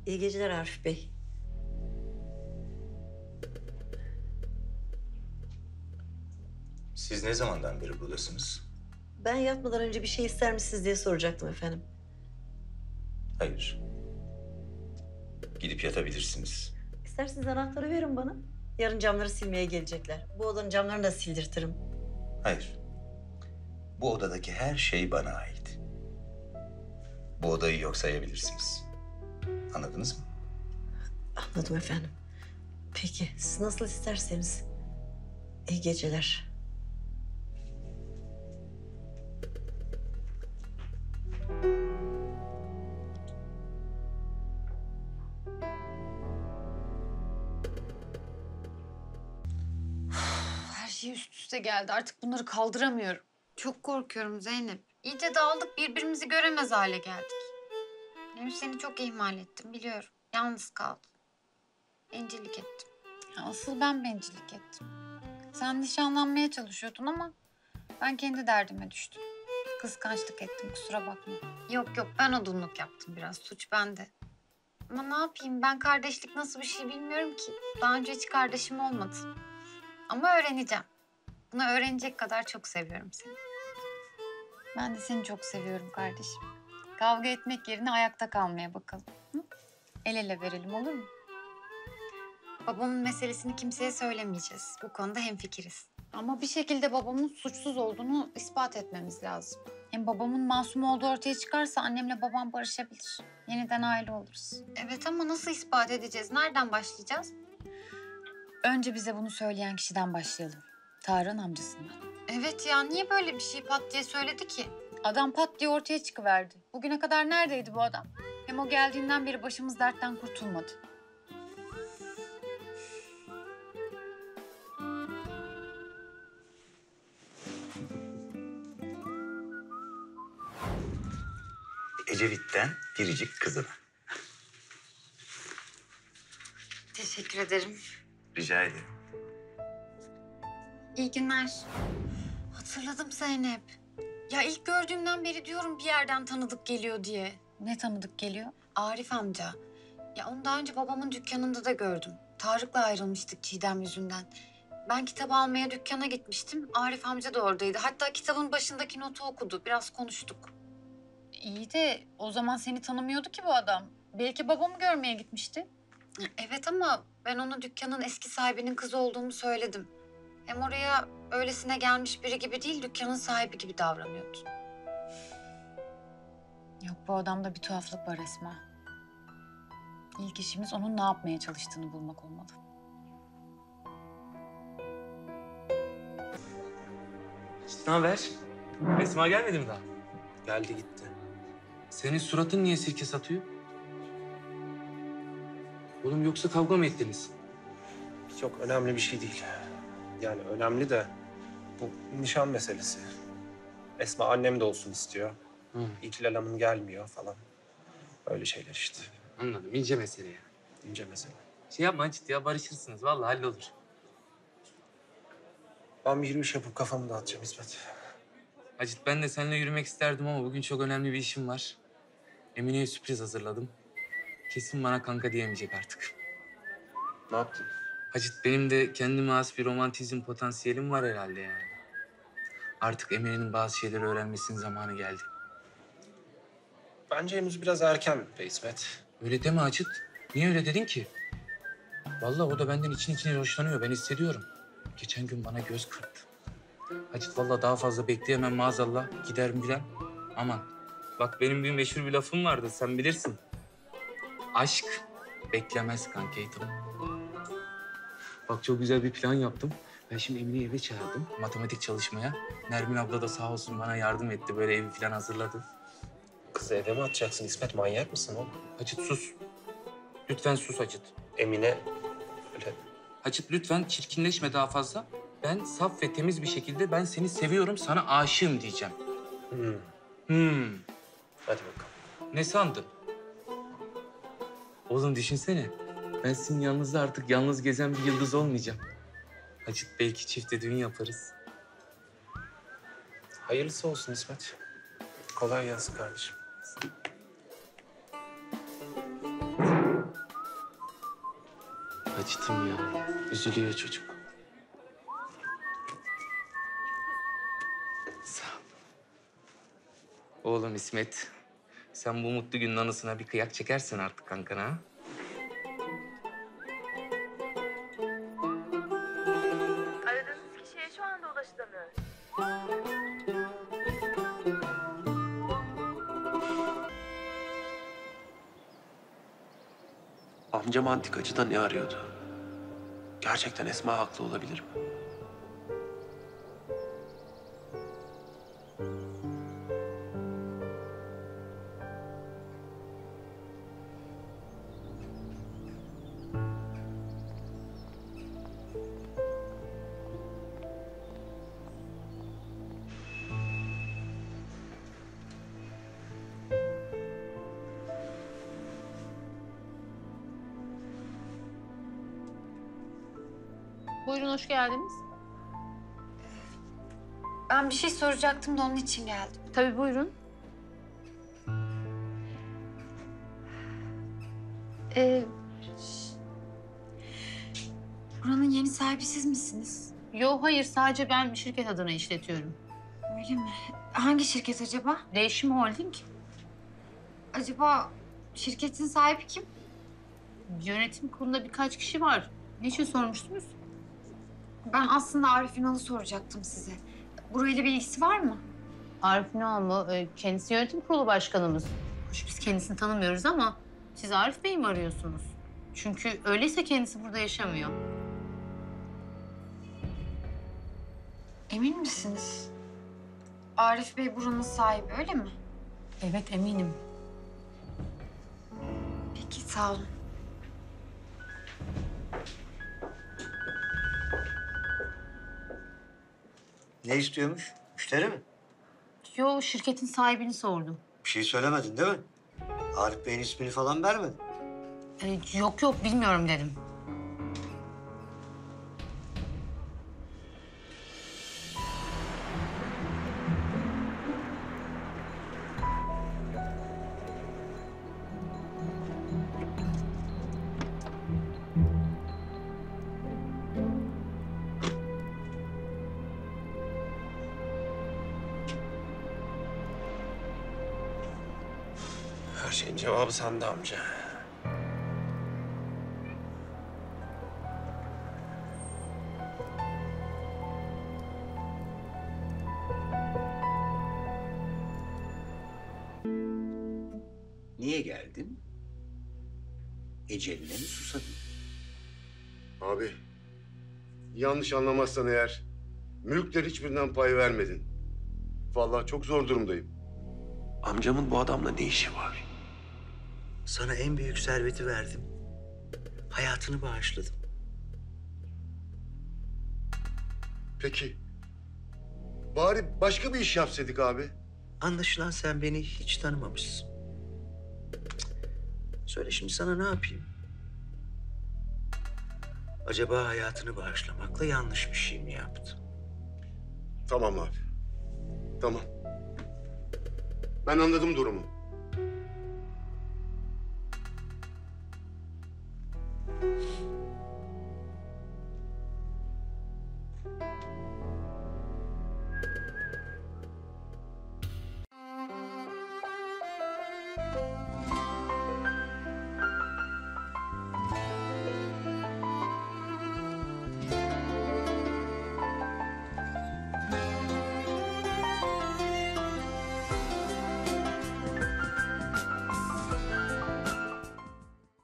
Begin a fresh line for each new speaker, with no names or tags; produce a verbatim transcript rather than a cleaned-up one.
İyi geceler Arif Bey.
Siz ne zamandan beri buradasınız?
Ben yatmadan önce bir şey ister misiniz diye soracaktım efendim.
Hayır. Gidip yatabilirsiniz.
İsterseniz anahtarı verin bana. Yarın camları silmeye gelecekler. Bu odanın camlarını da sildirtirim.
Hayır. Bu odadaki her şey bana ait. Bu odayı yok sayabilirsiniz. Anladınız mı?
Anladım efendim. Peki siz nasıl isterseniz. İyi geceler.
Her şey üst üste geldi. Artık bunları kaldıramıyorum. Çok korkuyorum Zeynep. İyice dağıldık, birbirimizi göremez hale geldik. Hem seni çok ihmal ettim, biliyorum. Yalnız kaldım. Bencillik ettim. Ya asıl ben bencillik ettim. Sen nişanlanmaya çalışıyordun ama ben kendi derdime düştüm. Kıskançlık ettim, kusura bakma. Yok yok, ben odunluk yaptım biraz. Suç bende. Ama ne yapayım, ben kardeşlik nasıl bir şey bilmiyorum ki. Daha önce hiç kardeşim olmadı. Ama öğreneceğim. Bunu öğrenecek kadar çok seviyorum seni. Ben de seni çok seviyorum kardeşim. Kavga etmek yerine ayakta kalmaya bakalım. Hı? El ele verelim, olur mu? Babamın meselesini kimseye söylemeyeceğiz. Bu konuda hemfikiriz. Ama bir şekilde babamın suçsuz olduğunu ispat etmemiz lazım. Hem babamın masum olduğu ortaya çıkarsa annemle babam barışabilir. Yeniden aile oluruz. Evet ama nasıl ispat edeceğiz? Nereden başlayacağız? Önce bize bunu söyleyen kişiden başlayalım. Tarık'ın amcasından. Evet ya, niye böyle bir şey pat diye söyledi ki? Adam pat diye ortaya çıkıverdi. Bugüne kadar neredeydi bu adam? Hem o geldiğinden beri başımız dertten kurtulmadı.
Ecevit'ten biricik kızına.
Teşekkür ederim.
Rica ederim.
İyi günler. Hatırladım Zeynep. Ya ilk gördüğümden beri diyorum bir yerden tanıdık geliyor diye. Ne tanıdık geliyor? Arif amca. Ya onu daha önce babamın dükkanında da gördüm. Tarık'la ayrılmıştık Çiğdem yüzünden. Ben kitap almaya dükkana gitmiştim. Arif amca da oradaydı. Hatta kitabın başındaki notu okudu. Biraz konuştuk. İyi de o zaman seni tanımıyordu ki bu adam. Belki babamı görmeye gitmişti. Evet ama ben ona dükkanın eski sahibinin kızı olduğumu söyledim. Hem oraya öylesine gelmiş biri gibi değil, dükkanın sahibi gibi davranıyordu. Yok, bu adamda bir tuhaflık var Esma. İlk işimiz onun ne yapmaya çalıştığını bulmak olmalı.
Ne haber? Esma gelmedi mi daha?
Geldi gitti.
Senin suratın niye sirke satıyor? Oğlum yoksa kavga mı ettiniz?
Çok önemli bir şey değil. Yani önemli de bu nişan meselesi. Esma annem de olsun istiyor.
Hı.
İkilal Hanım gelmiyor falan. Öyle şeyler işte.
Anladım, ince mesele ya.
İnce mesele.
Şey yapma Acit ya, barışırsınız. Vallahi hallolur.
Ben bir yürüyüş yapıp kafamı dağıtacağım İsmet.
Acit, ben de seninle yürümek isterdim ama bugün çok önemli bir işim var. Emine'ye sürpriz hazırladım. Kesin bana kanka diyemeyecek artık.
Ne yaptın?
Acit, benim de kendime has bir romantizm potansiyelim var herhalde yani. Artık Emine'nin bazı şeyleri öğrenmesinin zamanı geldi.
Bence henüz biraz erken be İsmet.
Öyle deme Acit. Niye öyle dedin ki? Vallahi o da benden için içine hoşlanıyor. Ben hissediyorum. Geçen gün bana göz kırptı. Acit, vallahi daha fazla bekleyemem maazallah. Giderim bilen. Aman. Bak, benim bir meşhur bir lafım vardı. Sen bilirsin. Aşk beklemez kankeytim. Bak, çok güzel bir plan yaptım. Ben şimdi Emine'yi eve çağırdım. Matematik çalışmaya. Nermin abla da sağ olsun bana yardım etti. Böyle evi falan hazırladı.
Kızı eve mi atacaksın İsmet? Manyak mısın oğlum?
Acit sus. Lütfen sus Acit.
Emine öyle...
Acit, lütfen çirkinleşme daha fazla. Ben saf ve temiz bir şekilde ben seni seviyorum, sana aşığım diyeceğim.
Hmm.
Hmm.
Hadi bakalım.
Ne sandın? Oğlum düşünsene. Ben senin yanınızda artık yalnız gezen bir yıldız olmayacağım. Acit, belki çifte düğün yaparız.
Hayırlısı olsun İsmet. Kolay gelsin kardeşim.
Acıtım ya. Üzülüyor çocuk. Sağ ol. Oğlum İsmet, sen bu mutlu günün anısına bir kıyak çekersin artık kankana ha?
Aradığınız kişiye şu anda ulaşılamıyor.
Amcam antikacıda ne arıyordu? Gerçekten Esma haklı olabilir mi?
Buyurun, hoş geldiniz.
Ben bir şey soracaktım da onun için geldim.
Tabii buyurun.
Ee, buranın yeni sahibi siz misiniz?
Yo, hayır, sadece ben şirket adına işletiyorum.
Öyle mi? Hangi şirket acaba?
Değişim Holding.
Acaba şirketin sahibi kim?
Yönetim kurulunda birkaç kişi var. Niçin sormuştunuz?
Ben aslında Arif Ünal'ı soracaktım size. Burayla bir ilgisi var mı?
Arif Ünal mı? Ee, Kendisi yönetim kurulu başkanımız. Hoş biz kendisini tanımıyoruz ama siz Arif Bey'i mi arıyorsunuz? Çünkü öyleyse kendisi burada yaşamıyor.
Emin misiniz? Arif Bey buranın sahibi öyle mi?
Evet, eminim.
Peki sağ olun.
Ne istiyormuş? Müşteri mi?
Yo, şirketin sahibini sordum.
Bir şey söylemedin değil mi? Arif Bey'in ismini falan vermedin.
Ee, yok yok, bilmiyorum dedim.
Her şeyin cevabı sende amca.
Niye geldin? Eceline mi susadın?
Abi, yanlış anlamazsan eğer, mülkler hiçbirinden pay vermedin. Vallahi çok zor durumdayım.
Amcamın bu adamla ne işi var?
Sana en büyük serveti verdim. Hayatını bağışladım.
Peki, bari başka bir iş yapsaydık abi.
Anlaşılan sen beni hiç tanımamışsın. Söyle şimdi sana ne yapayım? Acaba hayatını bağışlamakla yanlış bir şey mi yaptım?
Tamam abi, tamam. Ben anladım durumu.